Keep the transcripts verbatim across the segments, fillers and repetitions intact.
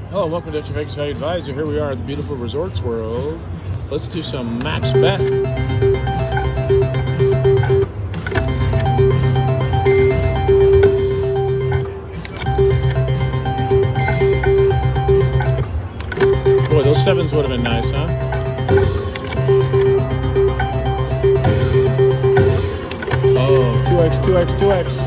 Hello, welcome to Dutch Vegas Value Advisor. Here we are at the beautiful Resorts World. Let's do some max bet. Boy, those sevens would have been nice, huh? Oh, two X, two X, two X.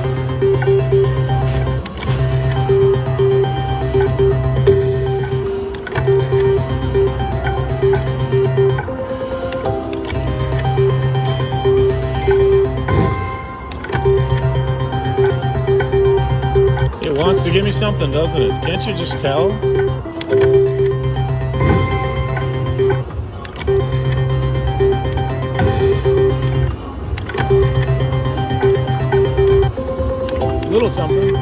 It wants to give me something, doesn't it? Can't you just tell? Little something.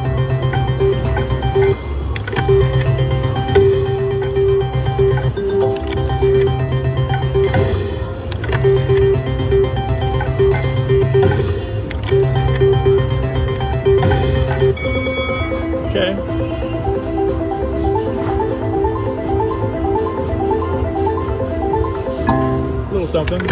Okay. Little something.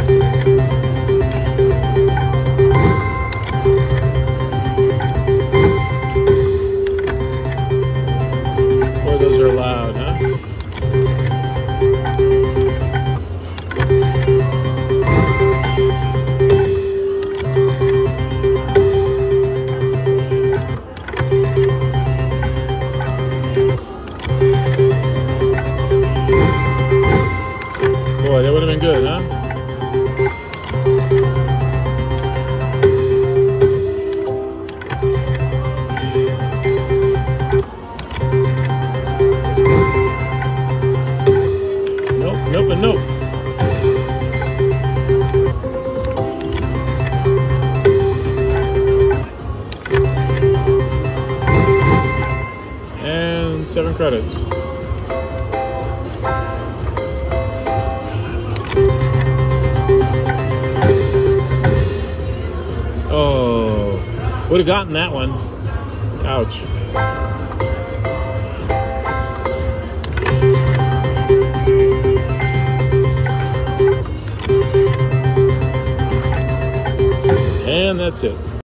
Boy, those are loud, huh? Boy, that would have been good, huh? Nope, nope, and nope. And seven credits. Oh, would have gotten that one. Ouch. And that's it.